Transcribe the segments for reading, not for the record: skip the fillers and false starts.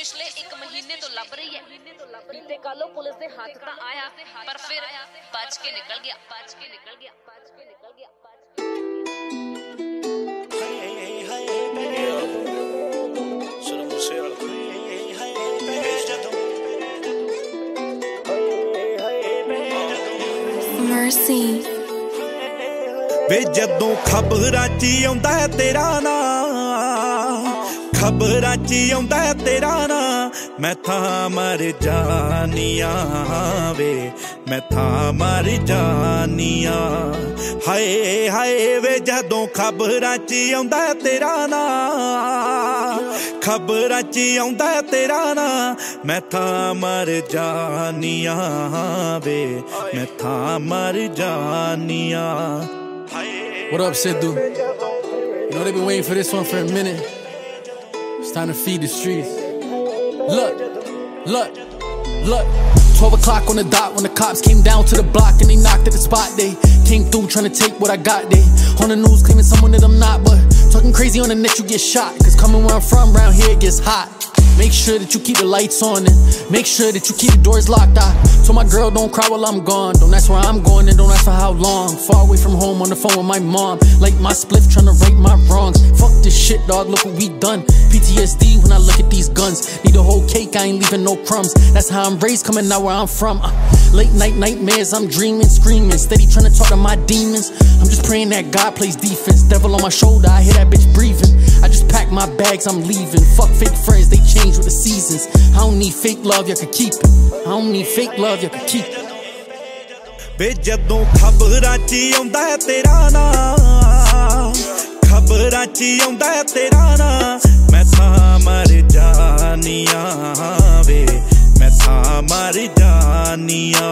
पिछले 1 महीने तो लभ रही है। बीते कालों पुलिस दे हाथ ता आया पर फिर बच के निकल गया। Mercy वे जदों खबरां च आउंदा है तेरा नाम, खबरां च आउंदा है तेरा नाम, मैं था मर जानिया वे, मैं था मर जानिया। हाय हाय वे जदों खबरां च आउंदा है तेरा नाम, खबरां च आउंदा है तेरा नाम, मैं था मर जानिया वे, मैं था मर जानिया। What up, Sidhu? You know they've been waiting for this one for a minute. It's time to feed the streets. Look. 12 o'clock on the dot when the cops came down to the block and they knocked at the spot. They came through trying to take what I got. They on the news claiming someone that I'm not, but talking crazy on the net you get shot. Cause coming where I'm from, round here it gets hot. Make sure that you keep the lights on and make sure that you keep the doors locked. I told my girl don't cry while I'm gone. Don't ask where I'm going and don't ask for how long. Far away from home on the phone with my mom. Like my spliff trying to right my wrongs. Fuck this shit, dog, look what we done. PTSD when I look at these guns. Need a whole cake, I ain't leaving no crumbs. That's how I'm raised, coming out where I'm from. Late night nightmares, I'm dreaming, screaming. Steady trying to talk to my demons. I'm just praying that God plays defense. Devil on my shoulder, I hear that bitch breathing. I just pack my bags, I'm leaving. Fuck fake friends, they change with the seasons. I don't need fake love, you can keep it. I don't need fake love, you can keep it. वे जदों खबरां च आउंदा है तेरा नाम, खबरां च आउंदा है तेरा नाम, मैं था मर जानिया वे, मैं था मर जानिया।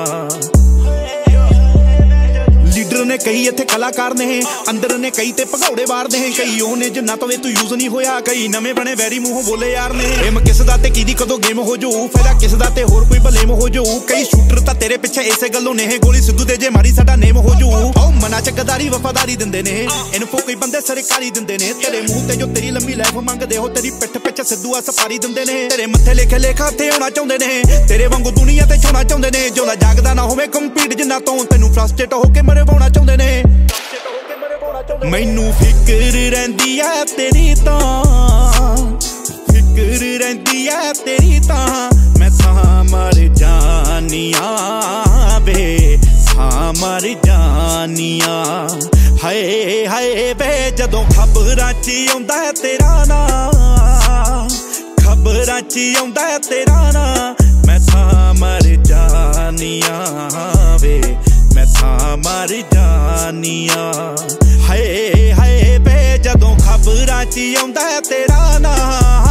लीडर ने कई इत्थे कलाकार ने अंदर ने कई ते भगौड़े बार ने कई ओने जिन्ना तो वे तू यूज नहीं होया कई नवे बने वैरी मूंहों बोले यार ने एम किस दा ते कीदी कदों गेम हो जाऊ फायदा किस दा ते होर कोई भलेम हो जाऊ कई शूटर ता तेरे पिछे इसे गल्लों ने गोली सिद्धू दे जे मारी साडा नेम हो जाऊ आओ मना च गदारी वफादारी दिंदे ने इन्फो कोई बंदे सरकारी दिंदे ने तेरे मुंह ते जो तेरी लंबी लाइफ मंगदे हो तेरी पिठ पिछे सिद्धू आ सफारी दिंदे ने तेरे मत्थे लिखे लेखा थे होना चाहुंदे ने तेरे वांगू दुनिया ते छाउणा चाहुंदे ने जोला जागदा ना होवे कंपीट जिन्ना तो तैनू फ्रस्ट्रेट हो के मरवाउणा चाहुंदे ने मैनू फिकर रहिंदी है तेरी तां फिकर रहिंदी है तेरी तां मैं था मर जानिया वे था मर जानिया हाय हाय वे जदों खबरां च आउंदा है तेरा नाम खबरां च आउंदा है तेरा नाम मैं था मर जानिया वे मैं था मर जानिया हाय हाय वे जदों खबरां च आउंदा है तेरा नाम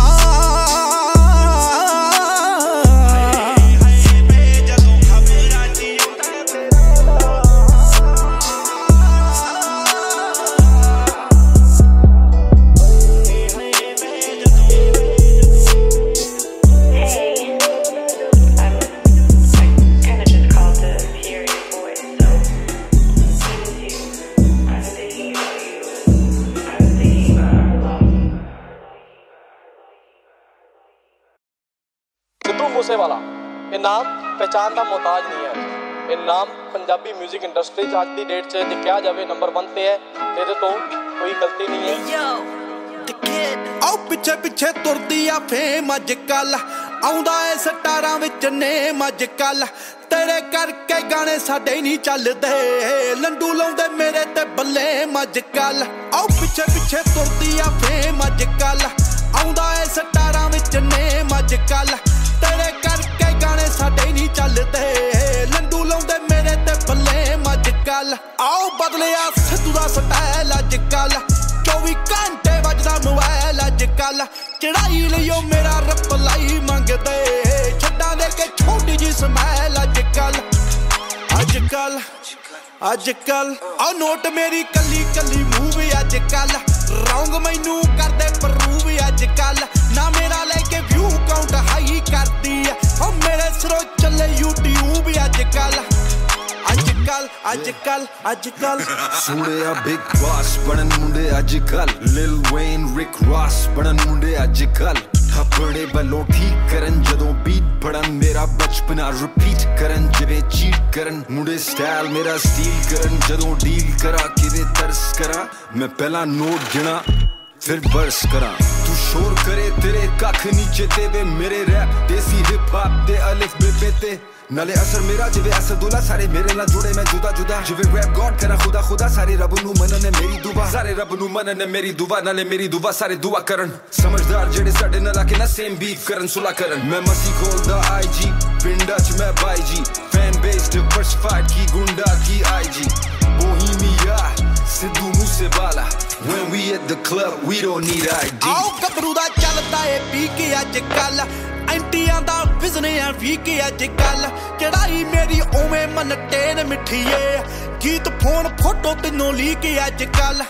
मूसेवाला ये नाम पहचान का मोहताज नहीं है ये नाम पंजाबी म्यूजिक इंडस्ट्री आज की डेट से लिखा जाए नंबर 1 पे है तेरे तो कोई गलती नहीं है आओ पिछे पिछे तुरदी आ फेम अजकल आउंदा ए स्टारां विच नेम अजकल तेरे करके गाने साडे नहीं चलदे लंडू लाउंदे मेरे ते बल्ले अजकल आओ पिछे पिछे तुरदी आ फेम अजकल आउंदा ए स्टारां विच नेम अजकल तेरे करके गाने साडे नहीं चलदे लंडू लाउंदे मेरे ते बल्ले अजकल आओ बदलिया सिद्धू दा स्टाइल अजकल 24 घंटे वजदा मोबाइल अजकल चढ़ाई लियो मेरा रिप्लाई मंगदे छड्डां दे के छोटी जी स्माइल अजकल अजकल अजकल आओ नोट मेरी कली कली मूव अजकल रौंग मैनू करदे प्रूव अजकल ना मेरा लेके व्यू काउंट हाई करदी है ओ मेरे सिरों चले यूट्यूब अजकल अजकल अजकल अजकल सुनिया बिग बॉस बनन मुंडे अजकल लिल वेन रिक रॉस बनन मुंडे अजकल अपने वालों ठीक करन जदों बीट पड़न मेरा बचपना रिपीट करन जिवें चीट करन मुंडे स्टाइल मेरा स्टील करन जदों डील करा किवें तरस करा मैं पहला नोट गिना फिर वर्स करा तू शोर करे तेरे कख नीचे ते वे मेरे रैप देसी हिप हॉप दे अलिफ बे ते नाले असर मेरा जिवे असदुल्ला सारे मेरे नाल जुड़े मैं जुदा जुदा जिवे रैप गॉड करा खुदा खुदा सारे रब नू मनने मेरी दुआ सारे रब नू मनने मेरी दुआ नाले मेरी दुआ सारे दुआ करन समझदार जेड़े साडे नाल आके ना सेम बीफ करन सुला करन मैं मसी खोलदा आईजी पिंडा च मैं बाई जी फैन बेस डिवर्सिफाइड की गुंडा की IG Bohemia Sidhu Moosewala when we at the club we don't need ID आओ गबरू दा चलदा ए पी के अज कल एंटियां दा विजने आ वी के अज कल चढ़ाई मेरी ओवे मन टेन मिठीए गीत फोन फोटो तिन्नों ली के अज कल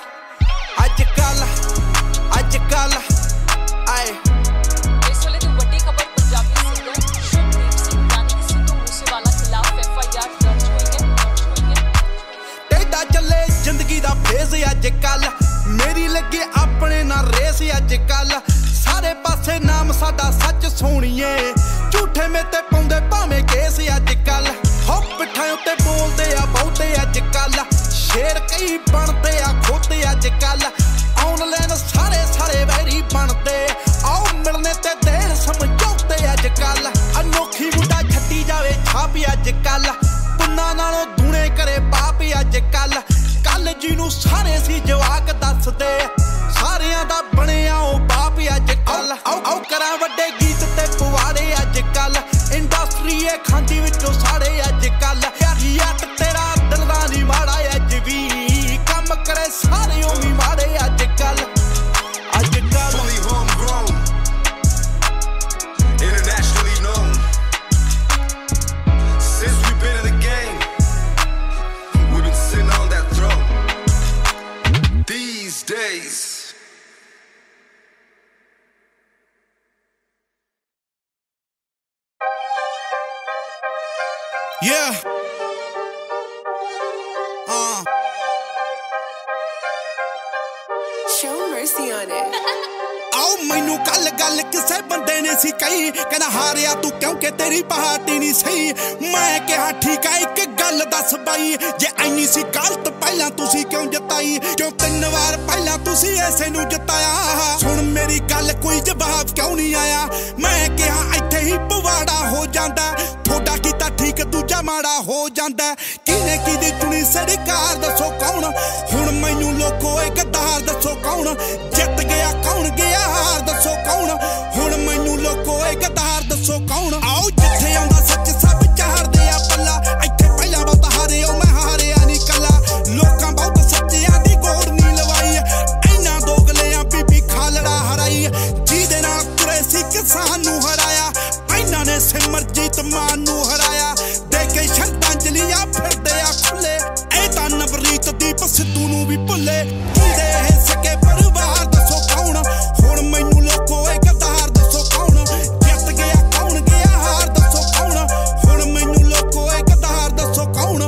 आए इस वेले दी वड्डी खबर पंजाबी सिंगर शुभदीप सिंह यानी कि सिद्धू मूसेवाला खिलाफ FIR दर्ज हुई है टेढ़ा चले जिंदगी दा फेज अज कल मेरी लगे अपने ना रेस अज कल सारे पासे नाम साडा सच सोनिए झूठे में ते पाउंदे भावें केस अज कल हो पिट्ठां उत्ते बोलदे आ बहुते अज कल शेर कई बनदे आ खोते अज कल ऑनलाइन सारे वैरी बनदे आओ मिलने ते देर समझौते अज कल अनोखी मुंडा छट्टी जावे छाप अज कल पुन्ना नालों दूने करे पाप अज कल जी नू सारे सी जवाक दसदे सारियां दा बनिया ओ बाप अज कल आओ करा वड्डे गीत ते पवाड़े अज कल इंडस्ट्री ए खांदी विचों साड़े अज कल याट तेरा दिल दा नी माड़ा अज भी कम करे सारे ओ भी माड़े अज कल fully homegrown internationally known since we've been in the game we've been sitting on that throne these days yeah show mercy on it आओ मैनू गल किसे बंदे ने सी कही कहना हारिया तू क्योंकि तेरी पार्टी नहीं सही मैं कहा ठीक है एक गल दस बाई जे इन्नी सी गलत पहला तुसी क्यों जताई क्यों 3 बार पहला तुसी ऐसे नू जताया सुन मेरी गल कोई जवाब क्यों नहीं आया मैं कहा इत्थे ही पवाड़ा हो जांदा थोड़ा कीता ठीक दूजा माड़ा हो जांदा किने किदी चुनी सरकार दसो कौन हुण मैनू लोको ए गद्दार दसो कौन जित गया कौन गया हार दसो कौन हुण मैनू लोको ए गद्दार दसो कौन आओ जिथे आंदा सच सब चाहदे आ पल्ला इत्थे पहला बहुत हारे ओ मैं हारिया नहीं कला लोकां बहुत सच्चियां दी गोड़ नहीं लवाई इन्ना दोगलियां बीबी खालड़ा हराई जिहदे नाल तुरे सी किसान नू हराया इन्ना ने सिमरजीत मान नू हराया दे के श्रद्धांजलियां फिरदे आ खुले ए तां नवरीत दीप सिद्धू नू भी भुले जिहदे सके परिवार दसो कौन हुण मैनू लोको ए गद्दार दसो कौन जित गया कौन गया हार दसो कौन हुण मैनू लोको ए गद्दार दसो कौन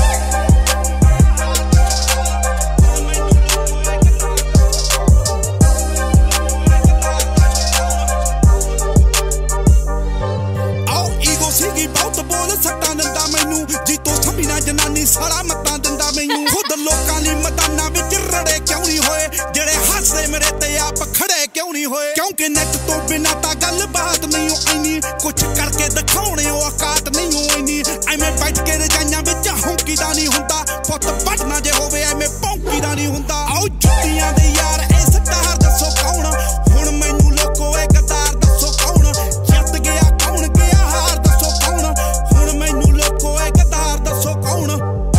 आओ ईगो सीगी बहुत बोल सट्टा दिंदा मैनू जीतो संभीना जनानी सारा मत्ता दिंदा मैनू खुद लोकां ली मैदानां विच रड़े क्यों नहीं होए जेड़े हासे मेरे ते आप खड़े क्यों नहीं होए क्योंकि नेट तो बिना ता गल बात नहीं होनी कुछ करके दिखाउणे ओ औकात नहीं होनी एवें बैठ के रजाइयां विच हौंकी दा नहीं हुंदा पुੱਤ पटना जे होवे एवें भौंकी दा नहीं हुंदा आओ जुੱਤੀਆਂ ਦੇ यार ए सटार दसो कौन हुण मैनू लोको ए गद्दार दसो कौन जित गया कौन गया हार दसो कौन हुण मैनू लोको ए गद्दार दसो कौन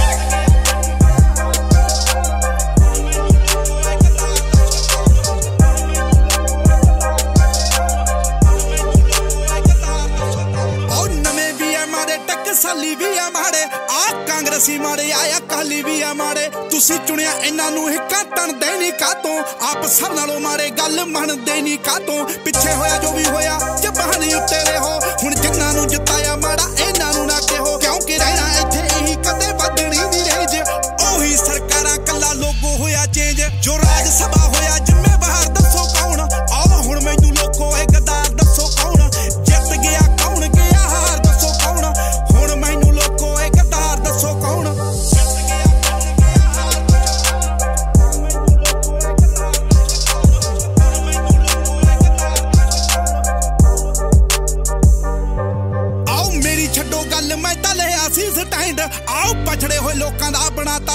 साली भी आ माड़े आ कांग्रेसी माड़े आया काली भी आ माड़े तुसी चुनिया इन्हां नू हिक्का तणदे नहीं कातों आप सब नालों माड़े गल मनदे नहीं कातों पिछे होया जो भी होया जबानी उत्ते रहो हुण जिन्हां नू जिताया माड़ा इन्हां नू ना कहो क्योंकि रहना इत्थे ही कदे वधणी दी रेंज ओही सरकारां कल्ला लोगो होया चेंज जो राज सभा होया जिम्मेवार दसो कौन आओ हुण मैनू लोको ए गद्दार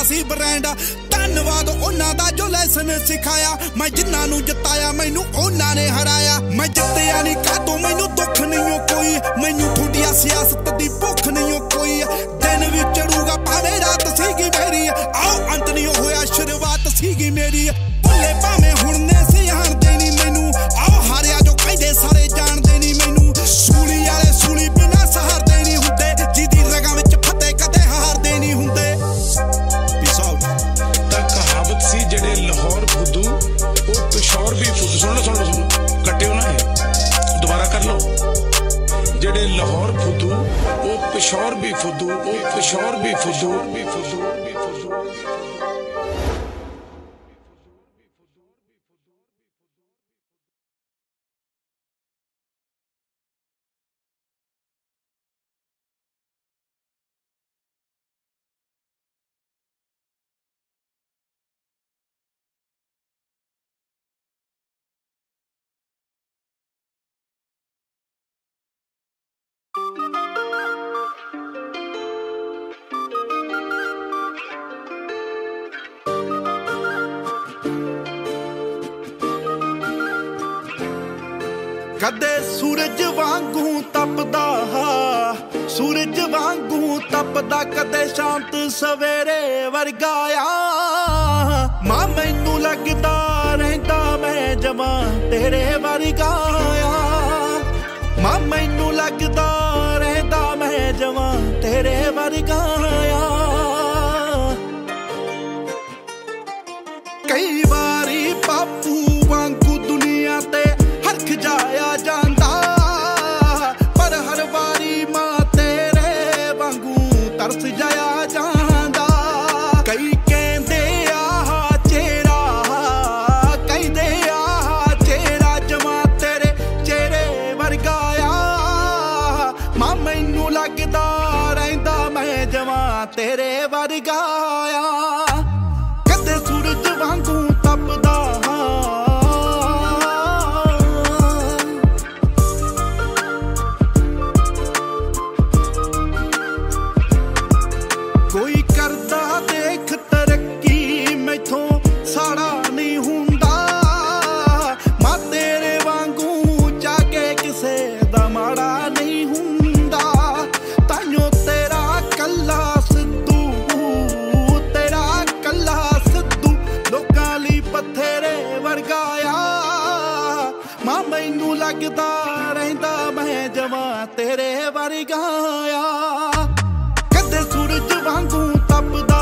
सी ब्रांड धन्नवाद उन्हां दा जो लैसन सिखाया मैं जिन्हां नूं जिताया मैनू उन्हां ने हराया मैं जित्तिया नहीं कातों मैनू दुख नहीं कोई मैनू थोड़ी सियासत दी भुख नहीं कोई दिन भी चढ़ूगा भावें रात सीगी मेरी आओ अंत नहीं होया शुरुआत सीगी मेरी भुल्ले भावें हुण ने सियाणदे नहीं मैनू आओ हारिया जो कहदे सारे जानदे नहीं मैनू सूली वाले सूली बिना सहारदे नहीं हुंदे जिदी रगां विच फते कदे हारदे नहीं हुंदे पीस आउट तां कहावत सी जेड़े लाहौर फुदू ओ पेशौर भी फुदू सुन कट्टियो ना दोबारा कर लो जेड़े लाहौर फुदू ओ पेशौर भी फुदू ओ पेशौर भी फुदू कदे सूरज वांगू तपदा सूरज वांगू तपदा कदे शांत सवेरे वर्गाया मां मैनू लगदा रहिंदा मैं जवां तेरे वर्गाया मां मैनू लगदा रहिंदा मैं जवां तेरे वर्गाया कई बारी बापू वांगू दुनिया ते हरख जाया जांदा पर हर वारी मां तेरे वांगू तरस जाया जांदा कई कहंदे आ चेहरा कहंदे आ चेहरा जवां तेरे चेहरे वर्गाया मां मैनू लगदा रहिंदा मैं जवां तेरे वर्गाया कदे सूरज वांगू तपदा कोई करदा देख तरक्की मैथों साड़ा नहीं हुंदा मां तेरे वांगू जाके किसे दा माड़ा नहीं हुंदा ताइयों तेरा कल्ला सिद्धू लोकां लई बथेरे वर्गाया मां मैनू लगदा रहिंदा मैं जवां तेरे वर्गाया कदे सूरज वांगू तपदा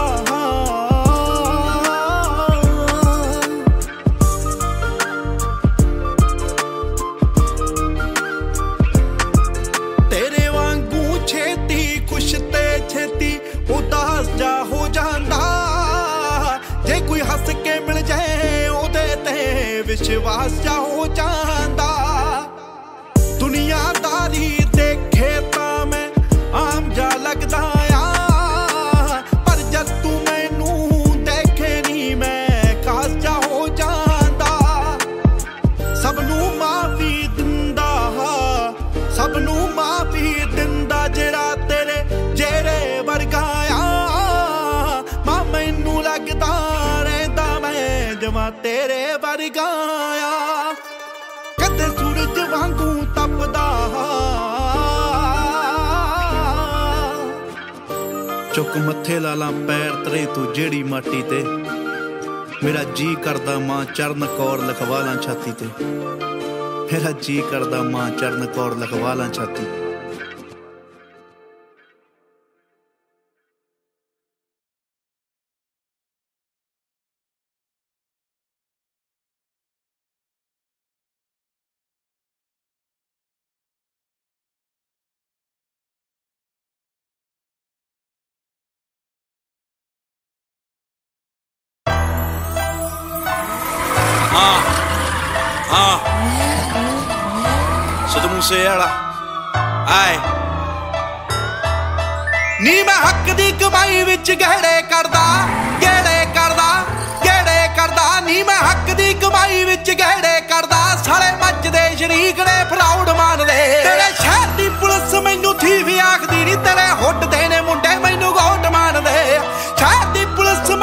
तेरे वांगू छेती खुश ते छेती उदास जा हो जांदा जे कोई हस के मिल जाए ओदे ते विश्वास जा हो जांदा दुनियादारी देखे तां मैं आम जा लगदा आ पर जद तू मैनू देखे नहीं मैं खास जा हो जांदा सबनू माफी दिंदा सबनू माफी दिंदा जेड़ा तेरे जेरे वर्गाया मां मैनू लगदा रहिंदा मैं जवां तेरे वर्गाया कदे सूरज वांगू तपदा चुक मथे लाला पैर तरे तू जेड़ी माटी ते मेरा जी करदा मां चरण कौर लिखवाला छाती ते मेरा जी करदा मां चरण कौर लिखवाला छाती सिद्धू मूसेवाला आए नी मैं हक दी कमाई विच गहड़े करदा नी मैं हक दी कमाई विच गहड़े करदा साले मचदे शरीक ने फ्राउड मानदे तेरे शहर दी पुलिस मैनू थी भी आखदी नी तेरे हुट दे ने मुंडे मैनू गोट मानदे शहर दी पुलिस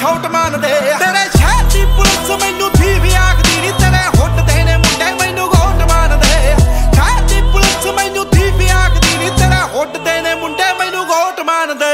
ਸ਼ੌਟ ਮਾਰਦੇ ਤੇਰੇ ਸ਼ਹਿਰ ਦੀ ਪੁਲਿਸ ਮੈਨੂੰ ਥੀ ਵੀ ਆਖਦੀ ਨੀ ਤੇਰੇ ਹੁੱਟ ਦੇ ਨੇ ਮੁੰਡੇ ਮੈਨੂੰ ਗੋਟ ਮਾਰਦੇ ਸ਼ਹਿਰ ਦੀ ਪੁਲਿਸ ਮੈਨੂੰ ਥੀ ਵੀ ਆਖਦੀ ਨੀ ਤੇਰੇ ਹੁੱਟ ਦੇ ਨੇ ਮੁੰਡੇ ਮੈਨੂੰ ਗੋਟ ਮਾਰਦੇ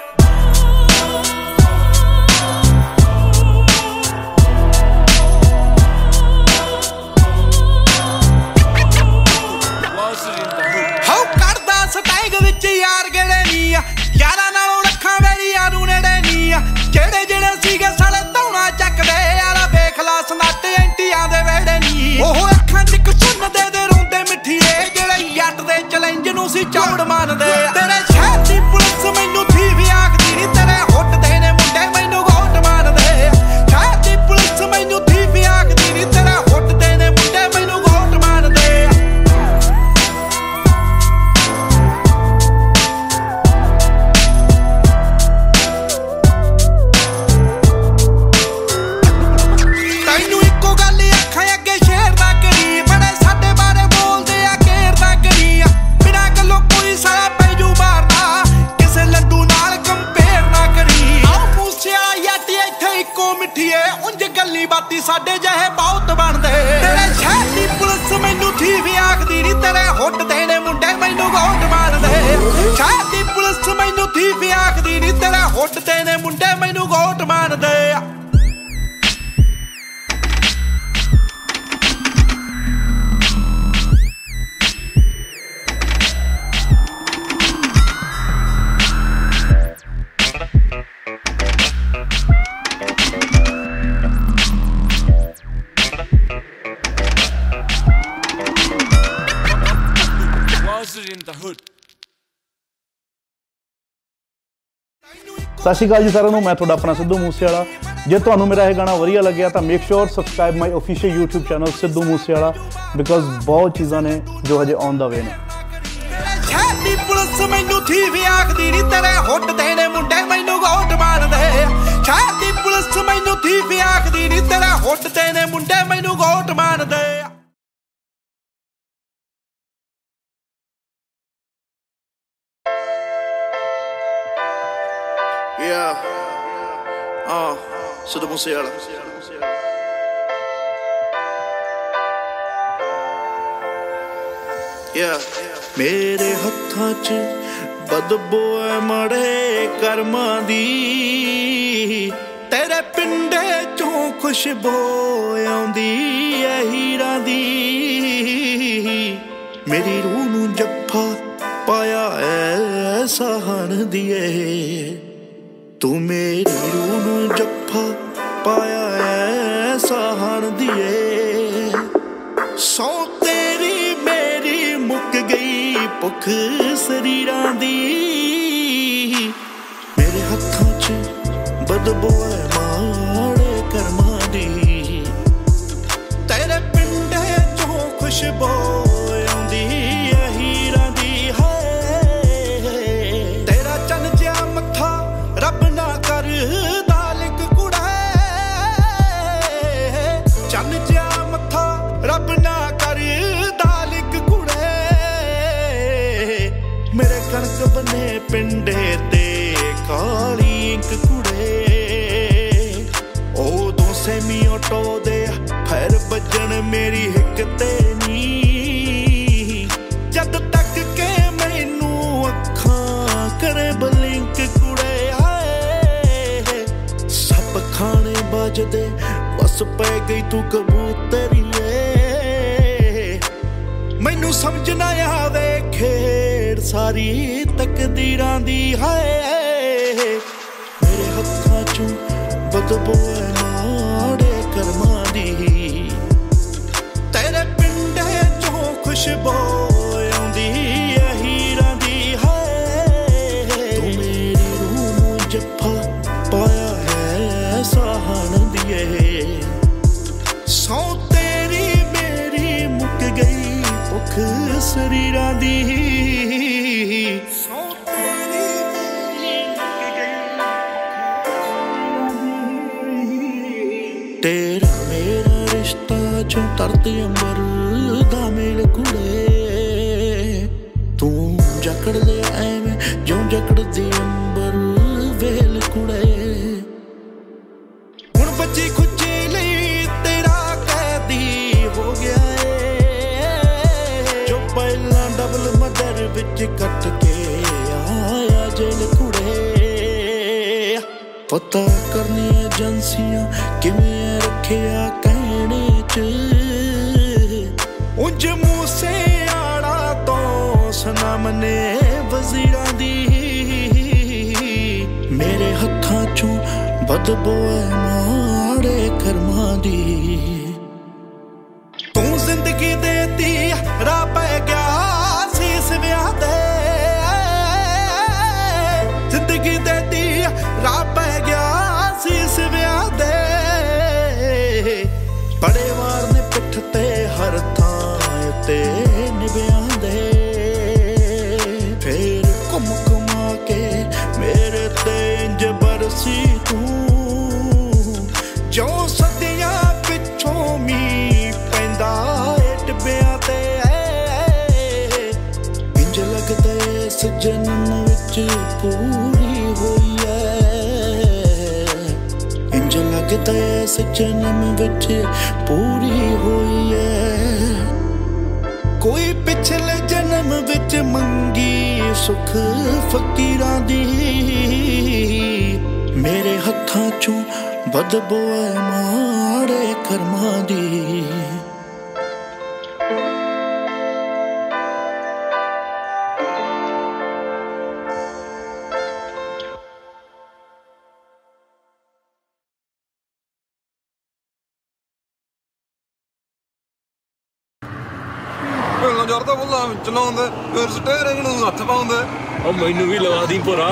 ਸਟੈਗ ਵਿੱਚ ਯਾਰ ਗੇੜੇ ਨੀ ਆ ਯਾਰਾਂ ਨਾਲੋਂ ਰੱਖਾਂ ਵੇਲੀਆਂ ਨੂੰ ਨੇੜੇ ਨੀ ਆ ਜਿਹੜੇ ਜਿਹੜੇ ਸੀਗੇ ਸਾਲੇ ਧੌਣਾ ਚੱਕਦੇ ਯਾਰਾ ਵੇਖ ਲਾ ਸਨੱਟ ਐਂਟੀਆਂ ਦੇ ਵੇੜੇ ਨੀ ਉਹ ਅੱਖਾਂ ਚ ਸੁਣਦੇ ਦੇ ਰੋਂਦੇ ਮਿੱਠੀਏ ਜਿਹੜੇ ਜੱਟ ਦੇ ਚੈਲੰਜ ਨੂੰ ਸੀ ਚੌੜ ਮੰਨਦੇ ਤੇਰੇ ਸ਼ਹਿਰ ਦੀ ਪੁਲਿਸ ਮੈਨੂੰ ਥੀ ਵੀ ਆਖਦੀ ਨੀ ਤੇਰੇ ਹੁੱਟ ਦੇ ਨੇ ਮੁੰਡੇ ਮੈਨੂੰ ਗੋਟ ਮਾਰਦੇ ਸ਼ਹਿਰ ਦੀ ਪੁਲਿਸ ਮੈਨੂੰ ਥੀ ਵੀ ਆਖਦੀ ਨੀ ਤੇਰੇ ਹੁੱਟ ਦੇ ਨੇ ਮੁੰਡੇ ਮੈਨੂੰ ਗੋਟ ਮਾਰਦੇ ਬਾਤੀ ਸਾਡੇ ਜਿਹੇ ਬਹੁਤ ਬਣਦੇ ਤੇਰੇ ਸ਼ਹਿਰ ਦੀ ਪੁਲਿਸ ਮੈਨੂੰ ਥੀ ਵੀ ਆਖਦੀ ਨੀ ਤੇਰੇ ਹੁੱਟ ਦੇ ਨੇ ਮੁੰਡੇ ਮੈਨੂੰ ਗੋਟ ਮਾਰਦੇ ਸ਼ਹਿਰ ਦੀ ਪੁਲਿਸ ਮੈਨੂੰ ਥੀ ਵੀ ਆਖਦੀ ਨੀ ਤੇਰੇ ਹੁੱਟ ਦੇ ਨੇ ਮੁੰਡੇ ਮੈਨੂੰ ਗੋਟ ਮਾਰਦੇ ਸਤਿ ਸ਼੍ਰੀ ਅਕਾਲ ਜੀ ਸਾਰਿਆਂ ਨੂੰ, ਮੈਂ ਤੁਹਾਡਾ ਆਪਣਾ ਸਿੱਧੂ ਮੂਸੇਵਾਲਾ। ਜੇ ਤੁਹਾਨੂੰ ਮੇਰਾ ਇਹ ਗਾਣਾ ਵਧੀਆ ਲੱਗਿਆ ਤਾਂ make sure subscribe my official YouTube channel Sidhu Moosewala because ਬਹੁਤ ਚੀਜ਼ਾਂ ਨੇ ਜੋ ਹਜੇ ਔਨ ਦਾ ਵੇ ਨੇ। ਸ਼ਹਿਰ ਦੀ ਪੁਲਿਸ ਮੈਨੂੰ ਥੀ ਵੀ ਆਖਦੀ ਨੀ ਤੇਰੇ ਹੁੱਟ ਦੇ ਨੇ ਮੁੰਡੇ ਮੈਨੂੰ ਗੋਟ ਮਾਰਦੇ ਸ਼ਹਿਰ ਦੀ ਪੁਲਿਸ ਮੈਨੂੰ ਥੀ ਵੀ ਆਖਦੀ ਨੀ ਤੇਰੇ ਹੁੱਟ ਦੇ ਨੇ ਮੁੰਡੇ ਮੈਨੂੰ ਗੋਟ ਮਾਰਦੇ ਸਿੱਧੂ ਮੂਸੇਵਾਲਾ ਮੇਰੇ ਹੱਥਾਂ 'ਚ ਬਦਬੂ ਐ ਮਾੜੇ ਕਰਮਾਂ ਦੀ ਤੇਰੇ ਪਿੰਡੇ 'ਚੋਂ ਖੁਸ਼ਬੂ ਆਉਂਦੀ ਐ ਹੀਰਾਂ ਦੀ ਮੇਰੀ ਰੂਹ ਨੂੰ ਜੱਫਾ ਪਾਇਆ ਐ ਸਾਹਣ ਦੀਏ ਤੂੰ ਮੇਰੀ ਰੂਹ ਨੂੰ ਜੱਫਾ ਪਾਇਆ ਐ ਸਾਹਣ ਦੀਏ ਸੌ ਤੇਰੀ ਮੇਰੀ ਮੁੱਕ ਗਈ ਭੁੱਖ ਸਰੀਰਾਂ ਦੀ ਮੇਰੇ ਹੱਥਾਂ 'ਚ ਬਦਬੂ ਐ ਮਾੜੇ ਕਰਮਾਂ ਦੀ ਤੇਰੇ ਪਿੰਡੇ 'ਚੋਂ ਖੁਸ਼ਬੂ ਆਉਂਦੀ ਐ ਹੀਰਾਂ ਦੀ ਹੈ ਤੇਰਾ ਚੰਨ ਜਿਹਾ ਮੱਥਾ ਰੱਬ ਨਾ ਕਰਦਾ ਲਿਖ ਕੁੜੇ ਚੰਨ ਜਿਹਾ ਮੱਥਾ ਰੱਬ ਨਾ ਕਰਦਾ ਲਿਖ ਕੁੜੇ ਮੇਰੇ ਕਣਕ ਬਨੇ ਪਿੰਡੇ ਤੇ ਕਾਲੀ ਇੰਕ ਕੁੜੇ ਉਦੋਂ ਸੈਮੀ ਆਟੋ ਦੇ ਫੈਰ ਵੱਜਣ ਮੇਰੀ ਹਿੱਕ ਤੇ ਨੀ ਜਦ ਤੱਕ ਕੇ ਮੈਨੂੰ ਅੱਖਾਂ ਕਰੇ ਬਲਿੰਕ ਕੁੜੇ ਖਾਣੇ ਵੱਜਦੇ ਬਸ ਪੈ ਗਈ ਤੂੰ ਕਬੂਤਰੀਏ ਮੈਨੂੰ ਸਮਝ ਨਾ ਆਵੇ ਖੇਡ ਸਾਰੀ ਤਕਦੀਰਾਂ ਦੀ ਹੈ ਮੇਰੇ ਹੱਥਾਂ 'ਚੋਂ ਬਦਬੂ ਐ ਮਾੜੇ ਕਰਮਾਂ ਦੀ ਤੇਰੇ ਪਿੰਡੇ 'ਚੋਂ ਖੁਸ਼ਬੂ ਆਉਂਦੀ ਐ ਹੀਰਾਂ ਦੀ ਹੈ ਤੂੰ ਮੇਰੀ ਰੂਹ ਨੂੰ ਜੱਫਾ ਪਾਇਆ ਸਾਹਣ ਦੀਏ ਸੌ ਤੇਰੀ ਮੇਰੀ ਮੁੱਕ ਗਈ ਭੁੱਖ ਸਰੀਰਾਂ ਦੀ ਸੌ ਤੇਰੀ ਮੇਰੀ ਮੁੱਕ ਗਈ ਤੇਰਾ ਮੇਰਾ ਰਿਸ਼ਤਾ ਚੋਂ ਧਰਤੀ ਅੰਬਰ ਦਾ ਮੇਲ ਕੁੜੇ ਤੂੰ ਜਕੜ ਦੇ ਐਵੇਂ ਜਿਉਂ ਜਕੜਦੀ ਅੰਬਰ ਵੇਲ ਕੁੜੇ कट के आया जेल कुड़े पता करनी एजेंसियां किवें रखिया कहने च उंज मूसे आड़ा तो सनम ने वजीरां दी मेरे हत्थां चों बदबू माड़े कर्मां दी तू जिंदगी देती राह पै गया सीस विआह दे जिंदगी देती राह पै गया सीस विआह दे बड़े वार ने पिठ ते हर थां ते निभ्यां दे फिर घुम घुमा के मेरे ते इंज बरसी तू जो सदियां पिछों मी पैंदा टिब्बियां ते इंज लगदा इस जन्म विच पूरी होई है इंज लगदा इस जन्म विच पूरी होई है कोई पिछले जन्म विच मंगी सुख फकीरां दी मेरे हत्थां चों बदबू माड़े कर्मां दी ਜਰਦਾ ਬੁੱਲਾ ਚਲਾਉਂਦੇ ਫਿਰ ਸਟੀਅਰਿੰਗ ਨੂੰ ਹੱਥ ਪਾਉਂਦੇ ਉਹ ਮੈਨੂੰ ਵੀ ਲਵਾ ਦੀ ਭੋਰਾ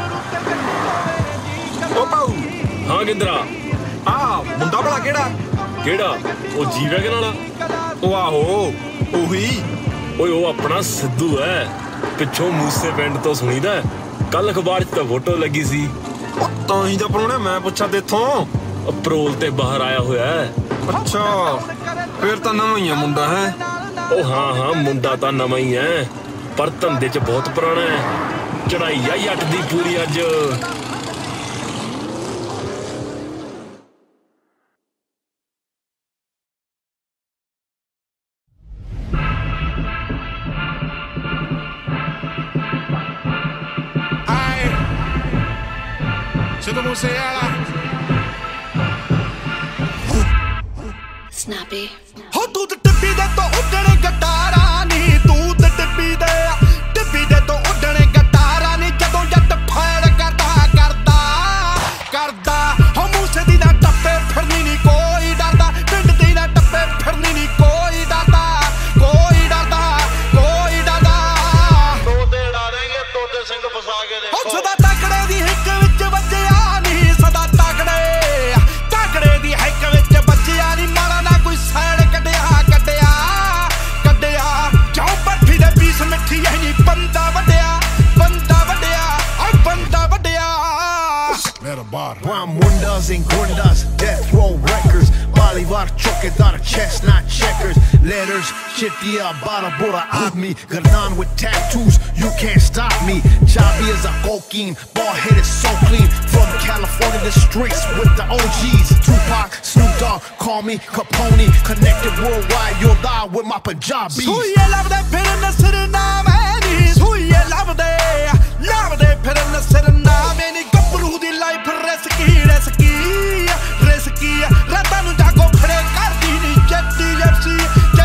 ਉਹ ਪਾਉ ਹਾਂ ਕਿੰਦਰਾ ਆ ਮੁੰਡਾ ਭਲਾ ਕਿਹੜਾ ਉਹ ਜੀ ਵੈਗਨ ਵਾਲਾ ਉਹ ਆਹੋ ਉਹੀ ਓਏ ਉਹ ਆਪਣਾ ਸਿੱਧੂ ਹੈ ਪਿੱਛੋਂ ਮੂਸੇ ਪਿੰਡ ਤੋਂ ਸੁਣੀਦਾ ਕੱਲ ਅਖਬਾਰ 'ਚ ਤਾਂ ਫੋਟੋ ਲੱਗੀ ਸੀ ਉਹ ਤਾਂ ਹੀ ਤਾਂ ਪਰੋਣੇ ਮੈਂ ਪੁੱਛਾ ਤੇਥੋਂ ਅਪਰੋਲ ਤੇ ਬਾਹਰ ਆਇਆ ਹੋਇਆ ਅੱਛਾ ਫਿਰ ਤਾਂ ਨਵਾਂ ਹੀ ਆ ਮੁੰਡਾ ਹੈ ਉਹ ਹਾਂ ਮੁੰਡਾ ਤਾਂ ਨਵਾਂ ਹੀ ਹੈ ਪਰ ਧੰਦੇ 'ਚ ਬਹੁਤ ਪੁਰਾਣਾ ਹੈ ਚੜਾਈ ਆ ਜੱਟ ਦੀ ਪੂਰੀ ਅੱਜ Sido Musiala Snappy हो तू तो टिब्बी दे तो उड़ने गटारा नी तू तो टिब्बी दे तो उड़ने गटारा नी जदों जट फैड़ करदा हो मूसे दी ना टप्पे फिरनी नी कोई डरदा पिंड दी ना टप्पे फिरनी नी कोई डरदा दो दे डालेंगे तोते सिंह फसा के देखो हो सदा तकड़े दी हिक विच वजया नी सदा तकड़े दी हिक विच वजया नी माड़ा ना कोई सैड़ कड्डिया जाओ बर्फी दे पीस मिठी है नी बंदा वड्डिया Brown mundas and gundas, death row records. Bolivar chokedar, chestnut checkers. Letters, chittia, bada bura abmi. Gardan with tattoos, you can't stop me. Chabi is a cocaine, bald headed so clean. From California, the streets with the OGs. Tupac, Snoop Dogg, call me Capone. Connected worldwide, you'll die with my Punjabis. Suye lavde phirin Suriname ni. Suye lavde phirin Suriname ni. Gabru di life risky. Rata nu jago khade kardi ni. Jetti Jepsi.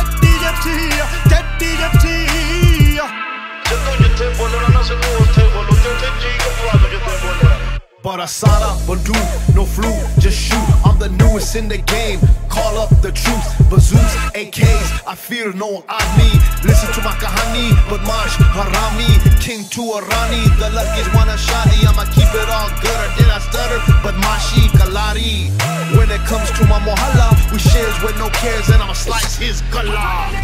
Jadon jithe bolna na sanu uthe bolo. Jithe ji kapura jithe bolna. But Asada, Badu, no flu, just shoot. I'm the newest in the game. Call up the troops, bazooks, AKs. I fear no one on me. Listen to my kahani, but Mash Harami, King to Arani. The luckiest one a shadi. I'ma keep it all good. Or did I stutter? But Mashi Kalari. When it comes to my mohalla, we shares with no cares, and I'ma slice his gala.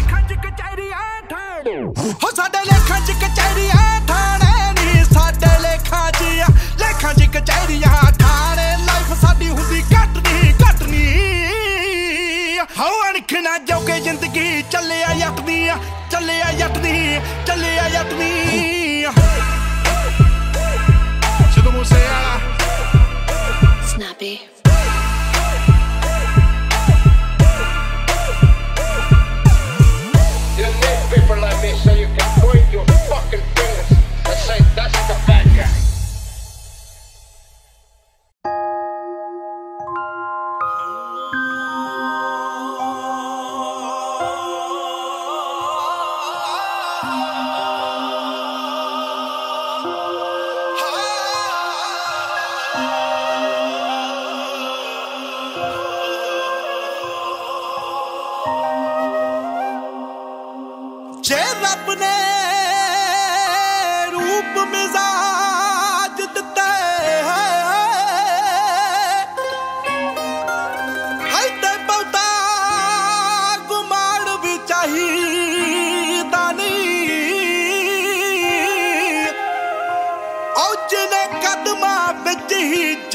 Ho sade lekhan ch kachariya thane ni sade lekhan ch kachariya thane life sadi hundi katni ho ankhna joge zindagi ਚੱਲਿਆ ਯੱਟ ਦੀ Sido Musiala Snappy You need people like me so you can break your fucking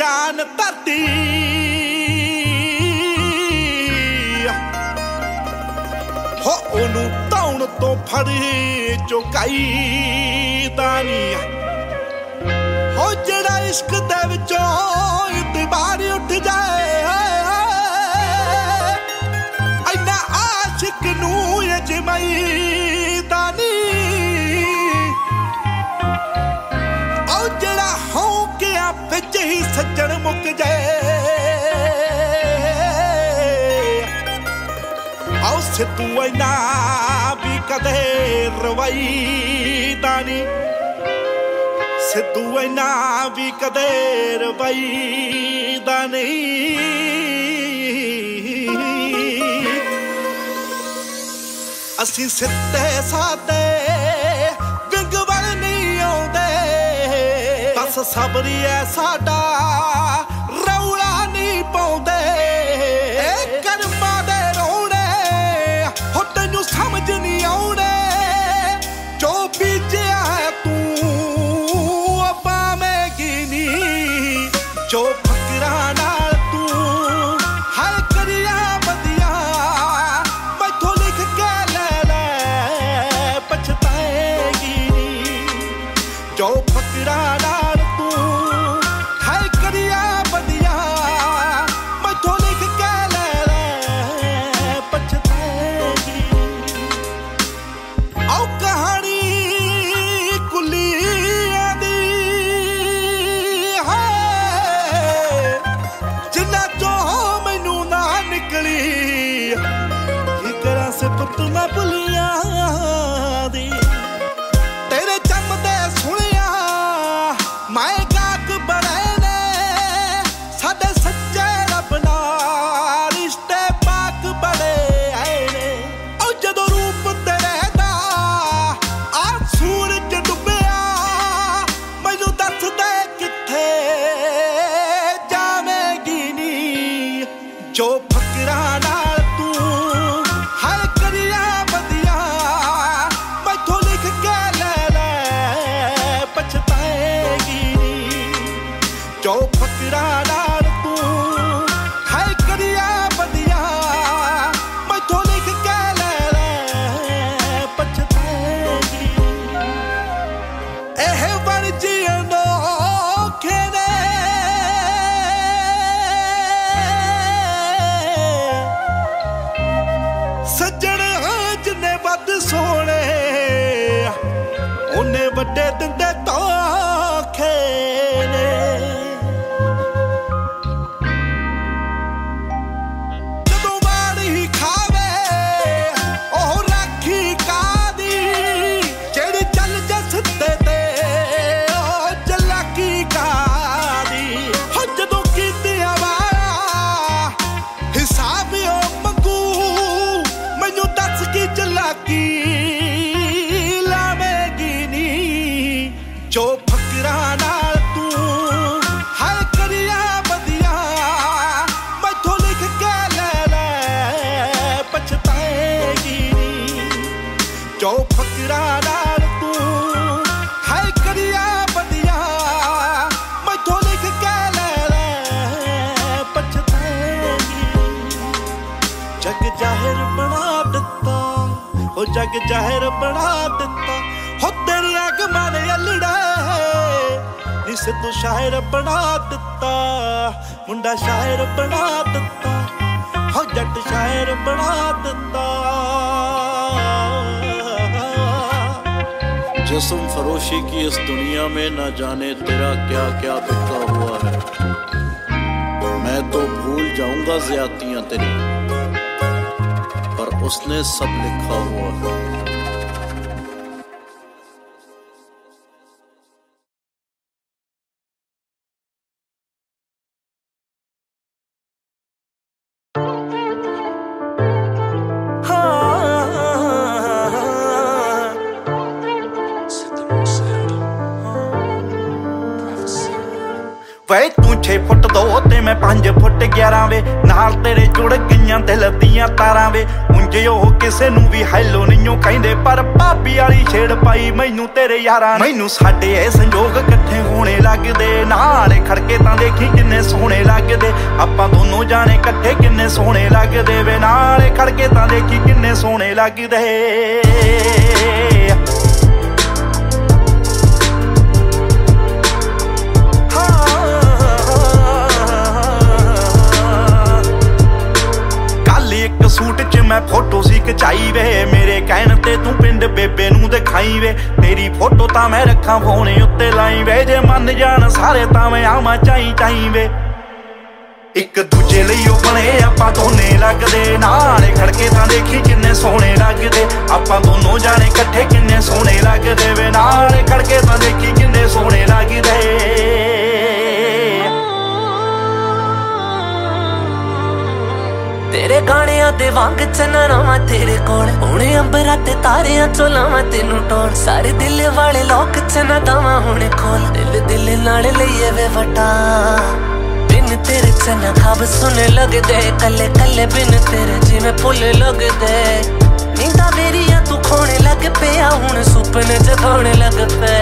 पहचान धरती हो ओनू धौण तो फड़ी चुकाई दानी हो जड़ा इश्क दे विचों इतबार उठ जाए इन्ना आशिक नू अजमाई दानी ओ जड़ा हो गया विच ही सज्जन मुक जाए आओ सिद्धू इन्ना भी कदे रवाई दानी सिद्धू इन्ना भी कदे रवाईदा नहीं असी सिद्धे सादे विंग वल नहीं आउंदे बस सबरी है साडा रौला नहीं पाउंदे कर्मां दे रोने हो तैनूं समझ नहीं आउणे जो बीजिया है तू जो फकरा नाल तू हर करिया बदिया मैथों लिख के ले पछताएगी जो फकरा नाल तू हर करिया बदिया मैथों लिख के ले पछताएगी आओ कहानी कुलियां दी मैं भुलिया दी तेरे जमदे सुनिया मैं गाक बड़े ने साडे सच्चे रब नाल रिश्ते पाक बड़े आए ने ओ जदों रूप तेरे दा आ सूरज डुबिया मैनूं दस दे किथे जावेगी नी जो फकरा नाल जो फकरा नाल तू है करिया बदिया मैथों लिख के ले पछताएगी एह बन जीण औखे ने सज्जण जिन्ने वध सोहणे उन्ने वड्डे दिंदे धोखे ने जो फकरा नाल तू है करिया बदिया मैथों लिख के ले पछताएगी जो फकरा नाल तू है करिया बदिया मैथों लिख के ले पछताएगी जग जाहिर बना दिता हो जग जाहिर बना दिता हो तेरी अगमां ने अल्लड़ा नी सिद्धू शायर बना दिता मुंडा शायर बना दिता हो जट शायर बना दिता जिस्म फरोशी की इस दुनिया में न जाने तेरा क्या क्या बिका हुआ है मैं तो भूल जाऊंगा ज्यादतियां तेरी पर उसने सब लिखा हुआ है ਵੇ ਤੂੰ 6 ਫੁੱਟ 2 ਤੇ ਮੈਂ 5 ਫੁੱਟ 11 ਵੇ ਨਾਲ ਤੇਰੇ ਜੁੜ ਗਈਆਂ ਦਿਲ ਦੀਆਂ ਤਾਰਾਂ ਵੇ ਉਂਝ ਉਹ ਕਿਸੇ ਨੂੰ ਵੀ ਹੈਲੋ ਨਹੀਂਓ ਕਹਿੰਦੇ ਪਰ ਭਾਬੀ ਵਾਲੀ ਛੇੜ ਪਾਈ ਮੈਨੂੰ ਤੇਰੇ ਯਾਰਾਂ ਮੈਨੂੰ ਸਾਡੇ ਇਹ ਸੰਜੋਗ ਇਕੱਠੇ ਹੋਣੇ ਲੱਗਦੇ ਨਾਲ ਖੜਕੇ ਤਾਂ ਦੇਖੀ ਕਿੰਨੇ ਸੋਹਣੇ ਲੱਗਦੇ ਆਪਾਂ ਦੋਨੋਂ ਜਾਣੇ ਇਕੱਠੇ ਕਿੰਨੇ ਸੋਹਣੇ ਲੱਗਦੇ ਵੇ ਨਾਲ ਖੜਕੇ ਤਾਂ ਦੇਖੀ ਕਿੰਨੇ ਸੋਹਣੇ ਲੱਗਦੇ सूट च मैं फोटो सी खचाई वे मेरे कहण ते तू पिंड बेबे नू दिखाई वे तेरी फोटो तां मैं रखा फोन उत्ते लाई वे जे मन जान सारे तां मैं आवां चाई चाई वे एक दूजे ਲਈ ਉਹ ਬਣੇ ਆਪਾਂ ਦੋਨੇ ਲੱਗਦੇ ਨਾਲ ਖੜਕੇ ਤਾਂ ਦੇਖੀ ਕਿੰਨੇ ਸੋਹਣੇ ਲੱਗਦੇ ਆਪਾਂ ਦੋਨੋਂ ਜਾਣੇ ਇਕੱਠੇ ਕਿੰਨੇ ਸੋਹਣੇ ਲੱਗਦੇ ਵੇ ਨਾਲ ਖੜਕੇ ਤਾਂ ਦੇਖੀ ਕਿੰਨੇ ਸੋਹਣੇ ਲੱਗਦੇ तेरे गाणियां दे वांग चनारावां तेरे कोल हुणे अंबरां ते तारियां चों लावां तेनू टोल सारे दिल वाले लोक चना दावां हुणे खोल दिल दिल नाल लईए वे वटा बिन तेरे चना खाब सुने लगदे कल्ले कल्ले बिन तेरे जिवें फुल लगदे नींदा मेरियां तू खोणे लग पिया हुण सुपने जगाउणे लग पे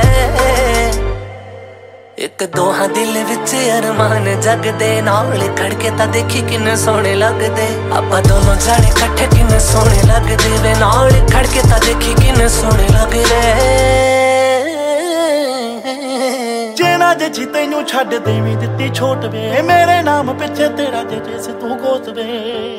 एक दोहा दिल विच अरमान जगदे नाल खड़के तां देखी किन्ने सोहणे लगदे आपां दोनों जाने इकट्ठे किन्ने सोहणे लगदे वे नाल खड़के तां देखी किन्ने सोहणे लगदे जे ना जची तैनू छड्ड देवी दित्ती छोट वे मेरे नाम पिछे तेरा जे से तू गोत वे